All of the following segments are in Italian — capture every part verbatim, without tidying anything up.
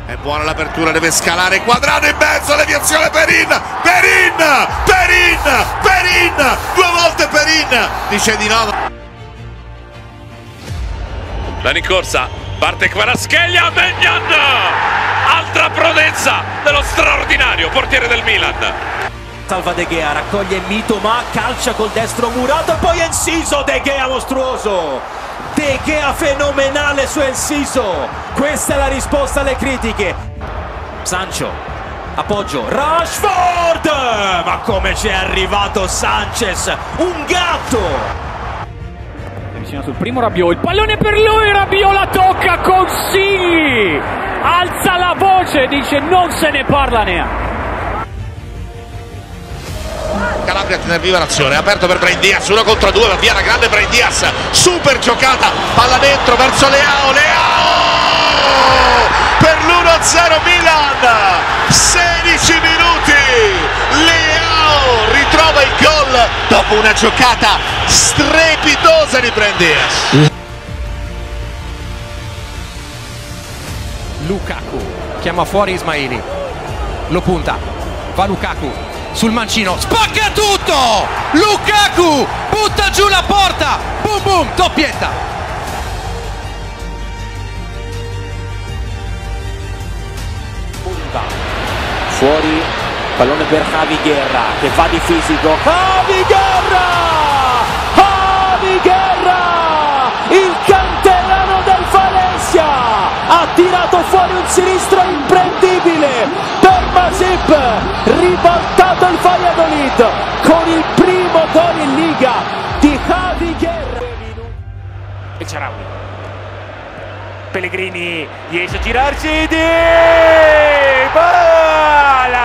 È buona l'apertura, deve scalare Quadrado in mezzo, deviazione Perin, Perin, Perin, Perin, due volte Perin, dice di no. La rincorsa, parte Kvaratskhelia, Maignan, altra prudenza dello straordinario portiere del Milan. Salva De Gea, raccoglie Mitoma, calcia col destro Murato e poi Enciso, De Gea mostruoso! De Gea fenomenale su Enciso, questa è la risposta alle critiche. Sancho, appoggio, Rashford, ma come ci è arrivato Sanchez, un gatto! È vicino sul primo Rabiot, il pallone per lui, Rabiot la tocca, Consigli, alza la voce, dice non se ne parla neanche. Calabria a tenere viva l'azione, aperto per Brahim Diaz, uno contro due, va via la grande Brahim Diaz, super giocata, palla dentro verso Leao, Leao per l'uno a zero Milan, sedici minuti, Leao ritrova il gol dopo una giocata strepitosa di Brahim Diaz. Lukaku chiama fuori Ismaili, lo punta, va Lukaku sul mancino, spacca tutto! Lukaku butta giù la porta, boom boom, doppietta! Punta, fuori, pallone per Javi Guerra che va di fisico, Javi Guerra! Javi Guerra! Il canterano del Valencia! Ha tirato fuori un sinistro imprendibile! Masip, ribaltato il Valladolid con il primo gol in Liga di Javi Guerra. E Shaarawy, Pellegrini riesce a girarsi, Di Bala,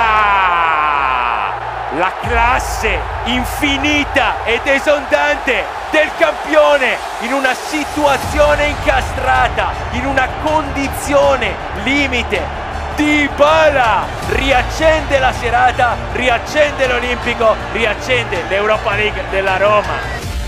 la classe infinita ed esondante del campione in una situazione incastrata, in una condizione limite. Dybala riaccende la serata, riaccende l'Olimpico, riaccende l'Europa League della Roma.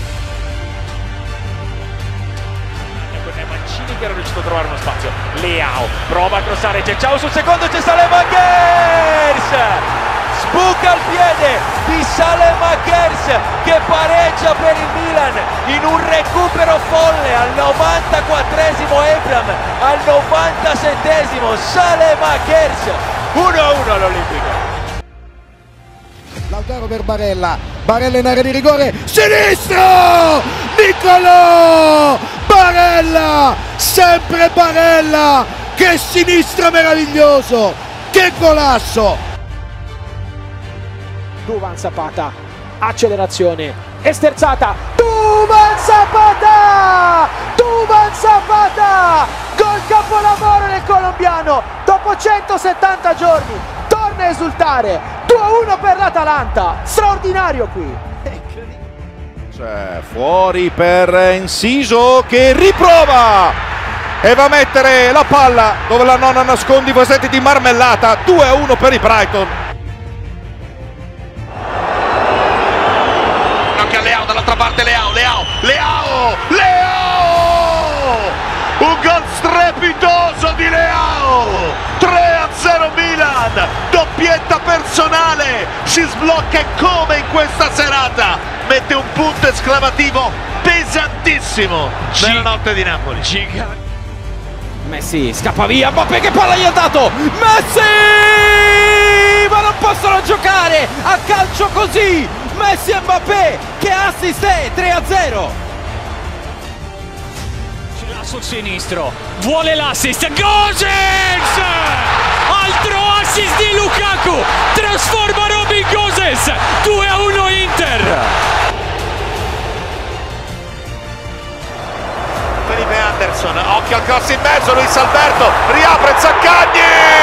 Con i Mancini che era riuscito a trovare uno spazio. Leao prova a crossare, c'è Ciao sul secondo, c'è Saelemaekers, sbuca il piede di Saelemaekers che pareggia per il Milan in un recupero folle al novantaquattresimo Ebram, al novantasettesimo Saelemaekers, uno a uno all'Olimpico. Lautaro per Barella, Barella in area di rigore, sinistro, Niccolò, Barella, sempre Barella, che sinistro meraviglioso, che golasso! Duvan Zapata, accelerazione, esterzata, Duvan Zapata! Duvan Zapata! Gol capolavoro del colombiano, dopo centosettanta giorni, torna a esultare, due a uno per l'Atalanta, straordinario qui! Cioè, fuori per Enciso che riprova e va a mettere la palla dove la nonna nasconde i vasetti di marmellata, due a uno per i Brighton. Dall'altra parte Leao, Leao, Leao, Leao! Un gol strepitoso di Leao! tre a zero Milan, doppietta personale, si sblocca come in questa serata, mette un punto esclamativo pesantissimo nella notte di Napoli. Gigante. Messi scappa via, Mbappé che palla gli ha dato, Messi! Ma non possono giocare a calcio così! Messi e Mbappé, che assist è, tre a zero! Ce l'ha sul sinistro, vuole l'assist, Gosens! Altro assist di Lukaku, trasforma Robin Gosens, due a uno Inter! Felipe Anderson, occhio al cross in mezzo, Luis Alberto, riapre Zaccagni!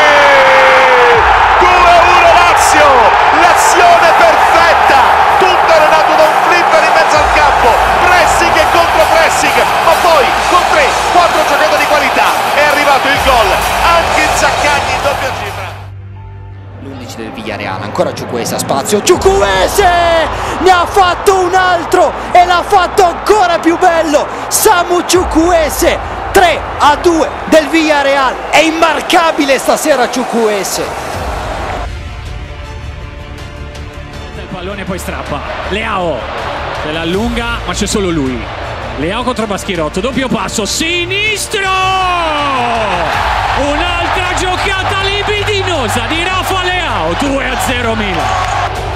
due a uno Lazio, l'azione perfetta! Tutto era nato da un flipper in mezzo al campo, pressing e contropressing, ma poi con tre quattro giocate di qualità è arrivato il gol, anche Zaccagni in doppia cifra. l'undici del Villarreal, ancora Chukwueze a spazio, Chukwueze ne ha fatto un altro e l'ha fatto ancora più bello, Samu Chukwueze tre a due del Villarreal. È immarcabile stasera Chukwueze. Il pallone poi strappa. Leao se la allunga, ma c'è solo lui. Leao contro Baschirotto, doppio passo, sinistro! Un'altra giocata libidinosa di Rafa Leao, due a zero Milan.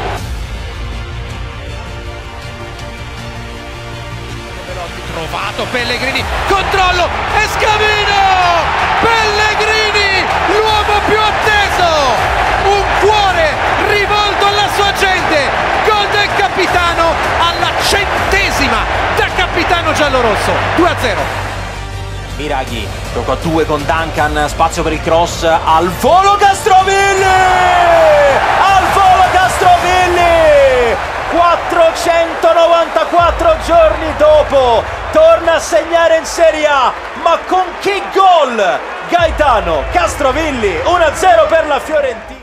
Trovato Pellegrini, controllo e Scamino! Pellegrini, l'uomo più atteso! Un cuore rivolto alla sua gente, gol del capitano alla centesima da capitano giallorosso, due a zero. Biraghi, gioco a due con Duncan, spazio per il cross, al volo Castrovilli! Al volo Castrovilli! quattrocentonovantaquattro giorni dopo torna a segnare in Serie A, ma con che gol? Gaetano Castrovilli, uno a zero per la Fiorentina.